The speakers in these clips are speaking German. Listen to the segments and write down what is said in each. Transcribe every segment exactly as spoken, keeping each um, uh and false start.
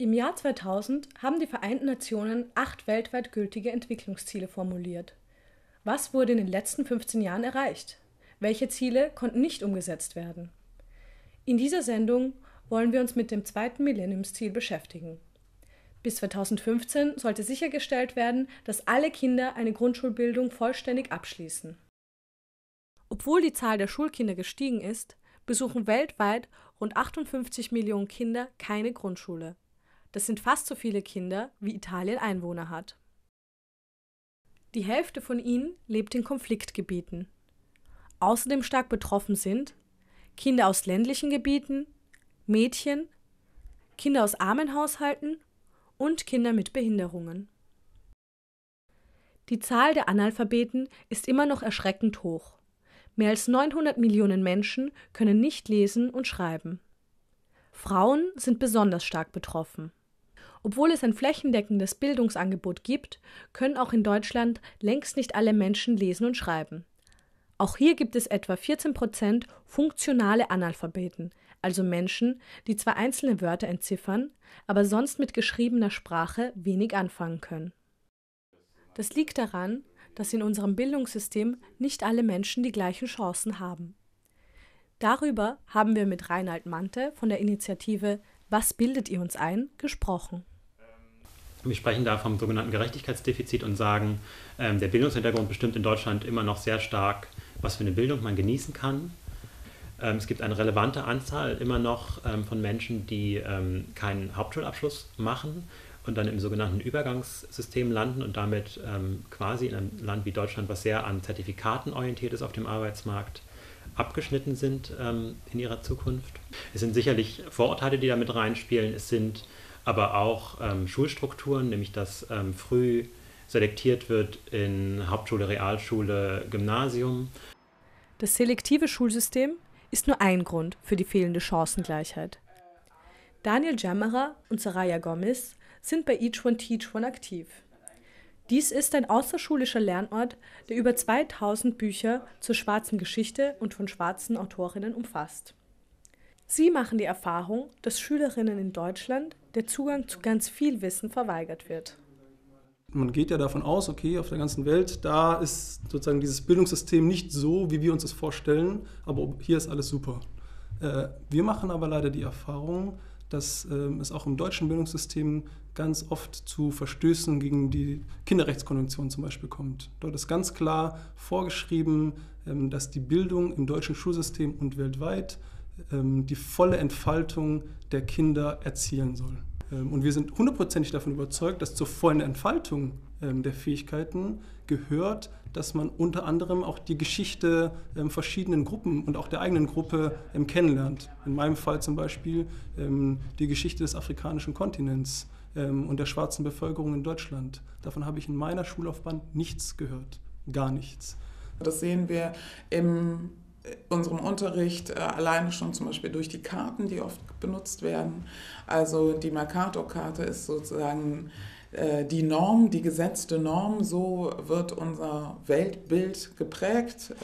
Im Jahr zweitausend haben die Vereinten Nationen acht weltweit gültige Entwicklungsziele formuliert. Was wurde in den letzten fünfzehn Jahren erreicht? Welche Ziele konnten nicht umgesetzt werden? In dieser Sendung wollen wir uns mit dem zweiten Millenniumsziel beschäftigen. Bis zweitausendfünfzehn sollte sichergestellt werden, dass alle Kinder eine Grundschulbildung vollständig abschließen. Obwohl die Zahl der Schulkinder gestiegen ist, besuchen weltweit rund achtundfünfzig Millionen Kinder keine Grundschule. Das sind fast so viele Kinder, wie Italien Einwohner hat. Die Hälfte von ihnen lebt in Konfliktgebieten. Außerdem stark betroffen sind Kinder aus ländlichen Gebieten, Mädchen, Kinder aus armen Haushalten und Kinder mit Behinderungen. Die Zahl der Analphabeten ist immer noch erschreckend hoch. Mehr als neunhundert Millionen Menschen können nicht lesen und schreiben. Frauen sind besonders stark betroffen. Obwohl es ein flächendeckendes Bildungsangebot gibt, können auch in Deutschland längst nicht alle Menschen lesen und schreiben. Auch hier gibt es etwa vierzehn Prozent funktionale Analphabeten, also Menschen, die zwar einzelne Wörter entziffern, aber sonst mit geschriebener Sprache wenig anfangen können. Das liegt daran, dass in unserem Bildungssystem nicht alle Menschen die gleichen Chancen haben. Darüber haben wir mit Reinhard Mante von der Initiative Was bildet ihr uns ein? Gesprochen. Wir sprechen da vom sogenannten Gerechtigkeitsdefizit und sagen, ähm, der Bildungshintergrund bestimmt in Deutschland immer noch sehr stark, was für eine Bildung man genießen kann. Ähm, es gibt eine relevante Anzahl immer noch ähm, von Menschen, die ähm, keinen Hauptschulabschluss machen und dann im sogenannten Übergangssystem landen und damit ähm, quasi in einem Land wie Deutschland, was sehr an Zertifikaten orientiert ist auf dem Arbeitsmarkt, abgeschnitten sind ähm, in ihrer Zukunft. Es sind sicherlich Vorurteile, die da mit reinspielen. Es sind aber auch ähm, Schulstrukturen, nämlich dass ähm, früh selektiert wird in Hauptschule, Realschule, Gymnasium. Das selektive Schulsystem ist nur ein Grund für die fehlende Chancengleichheit. Daniel Jammerer und Soraya Gomez sind bei Each One Teach One aktiv. Dies ist ein außerschulischer Lernort, der über zweitausend Bücher zur schwarzen Geschichte und von schwarzen Autorinnen umfasst. Sie machen die Erfahrung, dass Schülerinnen in Deutschland der Zugang zu ganz viel Wissen verweigert wird. Man geht ja davon aus, okay, auf der ganzen Welt, da ist sozusagen dieses Bildungssystem nicht so, wie wir uns das vorstellen, aber hier ist alles super. Äh, wir machen aber leider die Erfahrung, dass ähm, es auch im deutschen Bildungssystem ganz oft zu Verstößen gegen die Kinderrechtskonvention zum Beispiel kommt. Dort ist ganz klar vorgeschrieben, ähm, dass die Bildung im deutschen Schulsystem und weltweit ähm, die volle Entfaltung der Kinder erzielen soll. Ähm, und wir sind hundertprozentig davon überzeugt, dass zur vollen Entfaltung ähm, der Fähigkeiten gehört, dass man unter anderem auch die Geschichte ähm, verschiedenen Gruppen und auch der eigenen Gruppe ähm, kennenlernt. In meinem Fall zum Beispiel ähm, die Geschichte des afrikanischen Kontinents ähm, und der schwarzen Bevölkerung in Deutschland. Davon habe ich in meiner Schullaufbahn nichts gehört, gar nichts. Das sehen wir in unserem Unterricht äh, alleine schon zum Beispiel durch die Karten, die oft benutzt werden. Also die Mercator-Karte ist sozusagen die Norm, die gesetzte Norm, so wird unser Weltbild geprägt,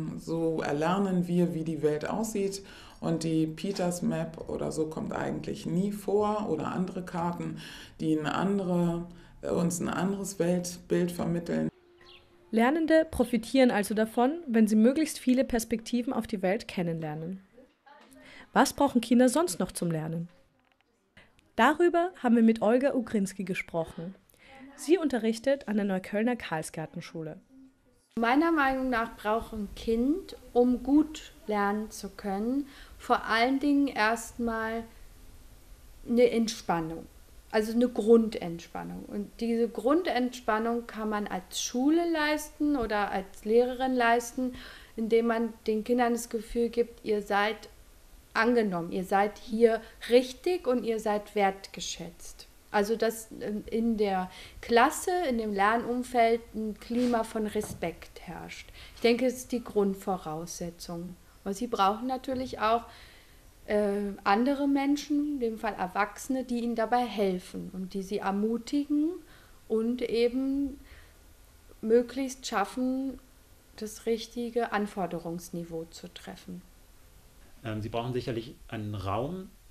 so erlernen wir, wie die Welt aussieht. Und die Peters Map oder so kommt eigentlich nie vor oder andere Karten, die eine andere, uns ein anderes Weltbild vermitteln. Lernende profitieren also davon, wenn sie möglichst viele Perspektiven auf die Welt kennenlernen. Was brauchen Kinder sonst noch zum Lernen? Darüber haben wir mit Olga Ugrinski gesprochen. Sie unterrichtet an der Neuköllner Karlsgartenschule. Meiner Meinung nach braucht ein Kind, um gut lernen zu können, vor allen Dingen erstmal eine Entspannung, also eine Grundentspannung. Und diese Grundentspannung kann man als Schule leisten oder als Lehrerin leisten, indem man den Kindern das Gefühl gibt, ihr seid angenommen, ihr seid hier richtig und ihr seid wertgeschätzt. Also dass in der Klasse, in dem Lernumfeld ein Klima von Respekt herrscht. Ich denke, es ist die Grundvoraussetzung. Aber sie brauchen natürlich auch äh, andere Menschen, in dem Fall Erwachsene, die ihnen dabei helfen und die sie ermutigen und eben möglichst schaffen, das richtige Anforderungsniveau zu treffen. Sie brauchen sicherlich einen Raum,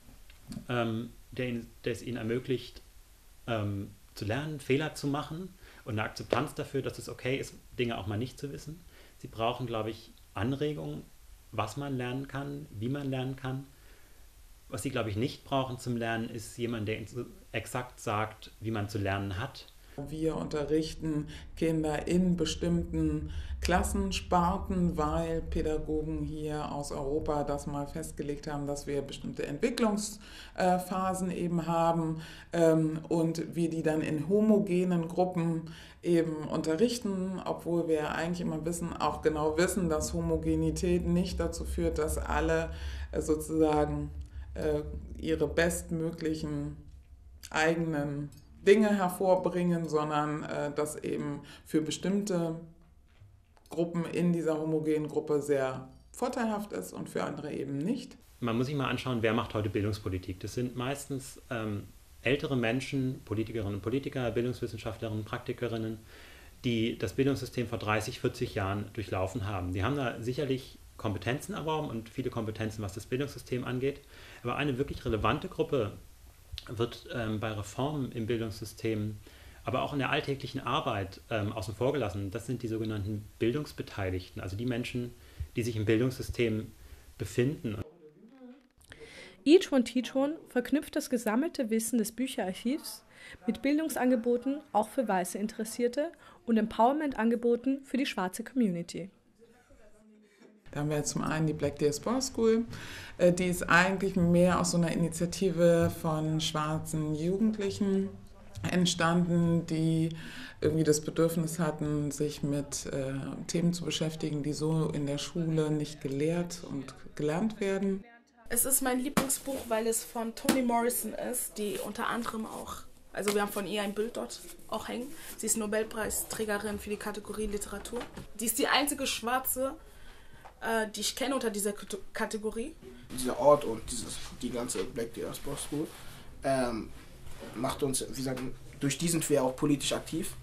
ähm, der, ihn, der es ihnen ermöglicht, ähm, zu lernen, Fehler zu machen und eine Akzeptanz dafür, dass es okay ist, Dinge auch mal nicht zu wissen. Sie brauchen, glaube ich, Anregungen, was man lernen kann, wie man lernen kann. Was sie, glaube ich, nicht brauchen zum Lernen, ist jemand, der ihnen exakt sagt, wie man zu lernen hat. Wir unterrichten Kinder in bestimmten Klassensparten, weil Pädagogen hier aus Europa das mal festgelegt haben, dass wir bestimmte Entwicklungsphasen eben haben und wir die dann in homogenen Gruppen eben unterrichten, obwohl wir eigentlich immer wissen, auch genau wissen, dass Homogenität nicht dazu führt, dass alle sozusagen ihre bestmöglichen eigenen Dinge hervorbringen, sondern äh, dass eben für bestimmte Gruppen in dieser homogenen Gruppe sehr vorteilhaft ist und für andere eben nicht. Man muss sich mal anschauen, wer macht heute Bildungspolitik. Das sind meistens ähm, ältere Menschen, Politikerinnen und Politiker, Bildungswissenschaftlerinnen, Praktikerinnen, die das Bildungssystem vor dreißig, vierzig Jahren durchlaufen haben. Die haben da sicherlich Kompetenzen erworben und viele Kompetenzen, was das Bildungssystem angeht. Aber eine wirklich relevante Gruppe wird ähm, bei Reformen im Bildungssystem, aber auch in der alltäglichen Arbeit ähm, außen vor gelassen. Das sind die sogenannten Bildungsbeteiligten, also die Menschen, die sich im Bildungssystem befinden. Each One Teach One verknüpft das gesammelte Wissen des Bücherarchivs mit Bildungsangeboten auch für weiße Interessierte und Empowerment-Angeboten für die schwarze Community. Da haben wir jetzt zum einen die Black Diaspora School, die ist eigentlich mehr aus so einer Initiative von schwarzen Jugendlichen entstanden, die irgendwie das Bedürfnis hatten, sich mit äh, Themen zu beschäftigen, die so in der Schule nicht gelehrt und gelernt werden. Es ist mein Lieblingsbuch, weil es von Toni Morrison ist, die unter anderem auch, also wir haben von ihr ein Bild dort auch hängen. Sie ist Nobelpreisträgerin für die Kategorie Literatur. Die ist die einzige Schwarze, die ich kenne unter dieser Kategorie. Dieser Ort und dieses, die ganze Black Diaspora School ähm, macht uns, wie gesagt, durch die sind wir auch politisch aktiv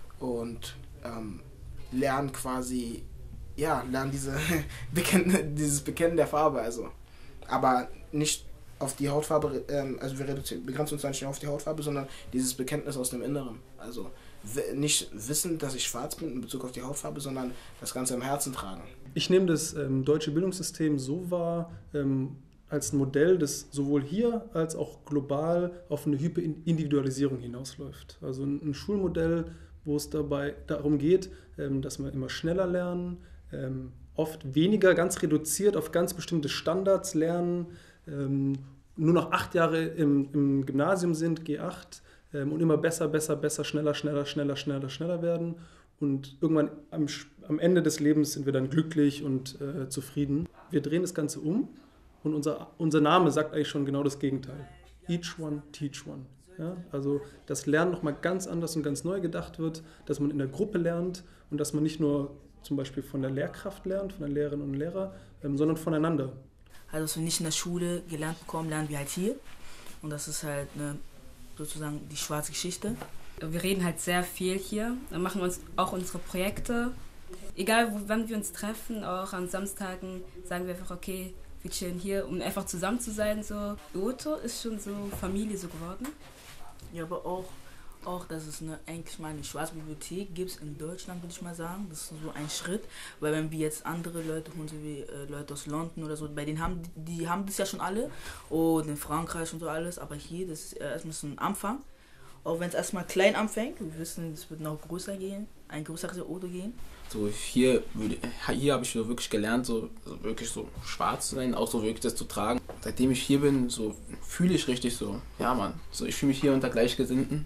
und ähm, lernen quasi, ja, lernen diese Bekennen, dieses Bekennen der Farbe, also, aber nicht auf die Hautfarbe, ähm, also wir reduzieren, begrenzen uns nicht auf die Hautfarbe, sondern dieses Bekenntnis aus dem Inneren, also nicht wissen, dass ich schwarz bin in Bezug auf die Hautfarbe, sondern das Ganze im Herzen tragen. Ich nehme das ähm, deutsche Bildungssystem so wahr, ähm, als ein Modell, das sowohl hier als auch global auf eine Hyperindividualisierung hinausläuft. Also ein, ein Schulmodell, wo es dabei darum geht, ähm, dass wir immer schneller lernen, ähm, oft weniger, ganz reduziert auf ganz bestimmte Standards lernen, ähm, nur noch acht Jahre im, im Gymnasium sind, G acht, ähm, und immer besser, besser, besser, schneller, schneller, schneller, schneller, schneller werden. Und irgendwann am, am Ende des Lebens sind wir dann glücklich und äh, zufrieden. Wir drehen das Ganze um und unser, unser Name sagt eigentlich schon genau das Gegenteil. Each one, teach one. Ja? Also das Lernen nochmal ganz anders und ganz neu gedacht wird, dass man in der Gruppe lernt und dass man nicht nur zum Beispiel von der Lehrkraft lernt, von den Lehrerinnen und Lehrern, ähm, sondern voneinander. Also was wir nicht in der Schule gelernt bekommen, lernen wir halt hier. Und das ist halt eine, sozusagen die schwarze Geschichte. Wir reden halt sehr viel hier, dann machen wir uns auch unsere Projekte. Egal, wo, wann wir uns treffen, auch an Samstagen sagen wir einfach, okay, wir chillen hier, um einfach zusammen zu sein. So. Oto ist schon so Familie so geworden. Ja, aber auch, auch dass es eine, eigentlich mal eine schwarze Bibliothek gibt in Deutschland, würde ich mal sagen. Das ist so ein Schritt, weil wenn wir jetzt andere Leute, so wie äh, Leute aus London oder so, bei denen haben, die haben das ja schon alle und in Frankreich und so alles, aber hier, das ist erstmal so ein Anfang. Auch wenn es erstmal klein anfängt, wir wissen, es wird noch größer gehen, ein größeres Oto gehen. So hier würde, hier habe ich so wirklich gelernt, so, so wirklich so schwarz zu sein, auch so wirklich das zu tragen. Seitdem ich hier bin, so fühle ich richtig so, ja Mann, so ich fühle mich hier unter Gleichgesinnten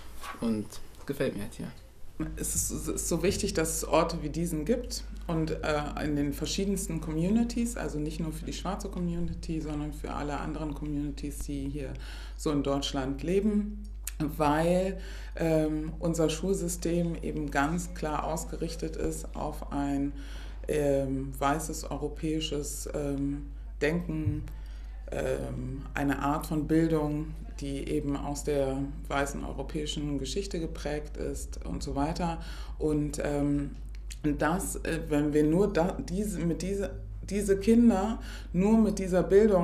und gefällt mir halt hier. Es ist, es ist so wichtig, dass es Orte wie diesen gibt und äh, in den verschiedensten Communities, also nicht nur für die schwarze Community, sondern für alle anderen Communities, die hier so in Deutschland leben. Weil ähm, unser Schulsystem eben ganz klar ausgerichtet ist auf ein ähm, weißes europäisches ähm, Denken, ähm, eine Art von Bildung, die eben aus der weißen europäischen Geschichte geprägt ist und so weiter. Und ähm, das, wenn wir nur da, diese, mit diese, diese Kinder nur mit dieser Bildung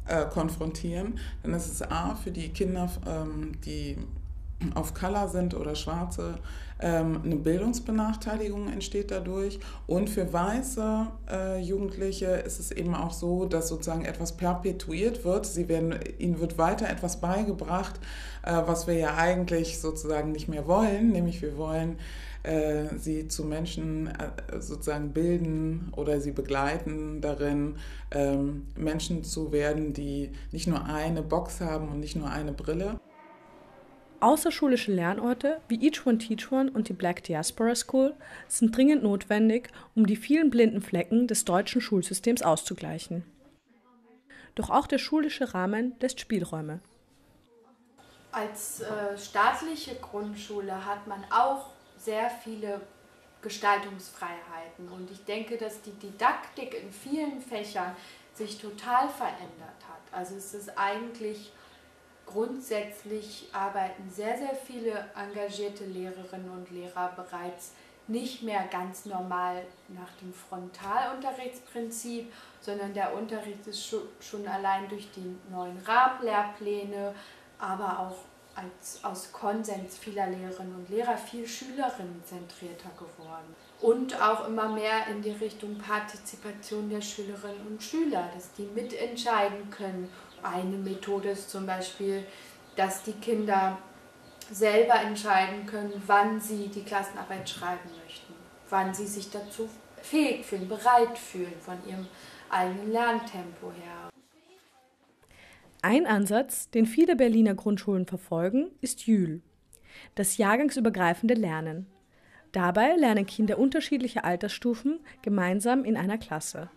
äh, konfrontieren, dann ist es A, für die Kinder, ähm, die auf Color sind oder Schwarze, ähm, eine Bildungsbenachteiligung entsteht dadurch. Und für weiße äh, Jugendliche ist es eben auch so, dass sozusagen etwas perpetuiert wird. Sie werden, ihnen wird weiter etwas beigebracht, äh, was wir ja eigentlich sozusagen nicht mehr wollen, nämlich wir wollen äh, sie zu Menschen äh, sozusagen bilden oder sie begleiten darin, ähm, Menschen zu werden, die nicht nur eine Box haben und nicht nur eine Brille. Außerschulische Lernorte wie Each One Teach One und die Black Diaspora School sind dringend notwendig, um die vielen blinden Flecken des deutschen Schulsystems auszugleichen. Doch auch der schulische Rahmen lässt Spielräume. Als äh, staatliche Grundschule hat man auch sehr viele Gestaltungsfreiheiten und ich denke, dass die Didaktik in vielen Fächern sich total verändert hat. Also es ist eigentlich grundsätzlich arbeiten sehr, sehr viele engagierte Lehrerinnen und Lehrer bereits nicht mehr ganz normal nach dem Frontalunterrichtsprinzip, sondern der Unterricht ist schon allein durch die neuen Rahmenlehrpläne, aber auch als, aus Konsens vieler Lehrerinnen und Lehrer viel schülerinnenzentrierter geworden. Und auch immer mehr in die Richtung Partizipation der Schülerinnen und Schüler, dass die mitentscheiden können. Eine Methode ist zum Beispiel, dass die Kinder selber entscheiden können, wann sie die Klassenarbeit schreiben möchten, wann sie sich dazu fähig fühlen, bereit fühlen von ihrem eigenen Lerntempo her. Ein Ansatz, den viele Berliner Grundschulen verfolgen, ist Jül, das jahrgangsübergreifende Lernen. Dabei lernen Kinder unterschiedlicher Altersstufen gemeinsam in einer Klasse.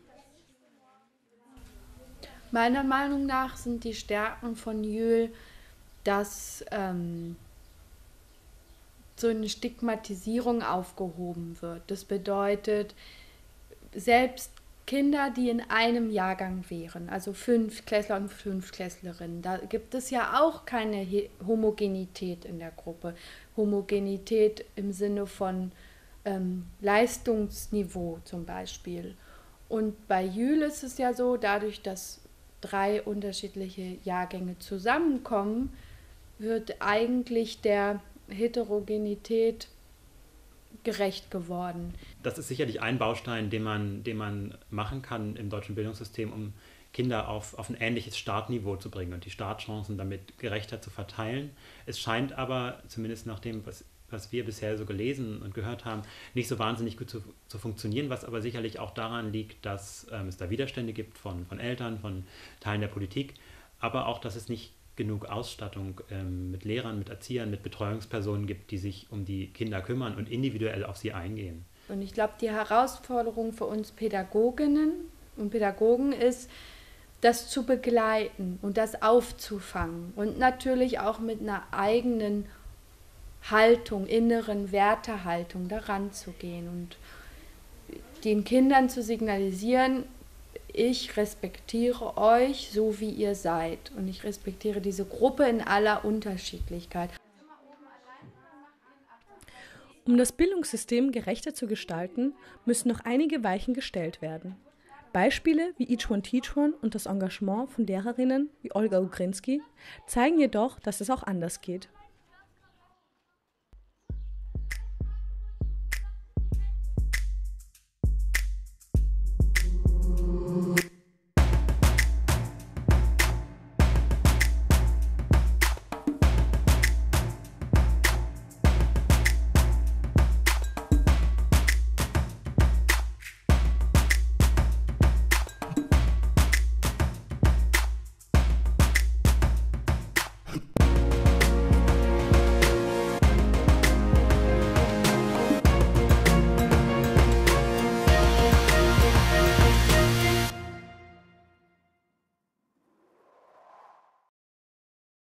Meiner Meinung nach sind die Stärken von Jül, dass ähm, so eine Stigmatisierung aufgehoben wird. Das bedeutet, selbst Kinder, die in einem Jahrgang wären, also Fünftklässler und Fünftklässlerinnen, da gibt es ja auch keine Homogenität in der Gruppe. Homogenität im Sinne von ähm, Leistungsniveau zum Beispiel. Und bei Jül ist es ja so, dadurch, dass drei unterschiedliche Jahrgänge zusammenkommen, wird eigentlich der Heterogenität gerecht geworden. Das ist sicherlich ein Baustein, den man, den man machen kann im deutschen Bildungssystem, um Kinder auf, auf ein ähnliches Startniveau zu bringen und die Startchancen damit gerechter zu verteilen. Es scheint aber, zumindest nach dem, was, was wir bisher so gelesen und gehört haben, nicht so wahnsinnig gut zu, zu funktionieren, was aber sicherlich auch daran liegt, dass ähm, es da Widerstände gibt von, von Eltern, von Teilen der Politik, aber auch, dass es nicht genug Ausstattung ähm, mit Lehrern, mit Erziehern, mit Betreuungspersonen gibt, die sich um die Kinder kümmern und individuell auf sie eingehen. Und ich glaube, die Herausforderung für uns Pädagoginnen und Pädagogen ist, das zu begleiten und das aufzufangen und natürlich auch mit einer eigenen Haltung, inneren Wertehaltung daran zu gehen und den Kindern zu signalisieren, ich respektiere euch so, wie ihr seid und ich respektiere diese Gruppe in aller Unterschiedlichkeit. Um das Bildungssystem gerechter zu gestalten, müssen noch einige Weichen gestellt werden. Beispiele wie Each One Teach One und das Engagement von Lehrerinnen wie Olga Ugrinski zeigen jedoch, dass es auch anders geht.